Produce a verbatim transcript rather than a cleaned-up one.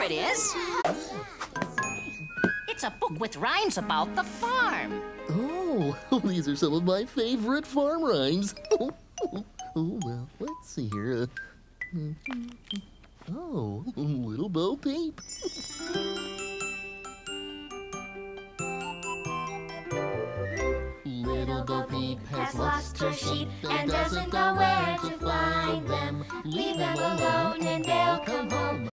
it is. It's a book with rhymes about the farm. Oh, these are some of my favorite farm rhymes. Oh, well, let's see here. Uh, oh, Little Bo Peep. Little Bo Peep has lost her sheep and doesn't know where to find them. Leave them alone and they'll come home.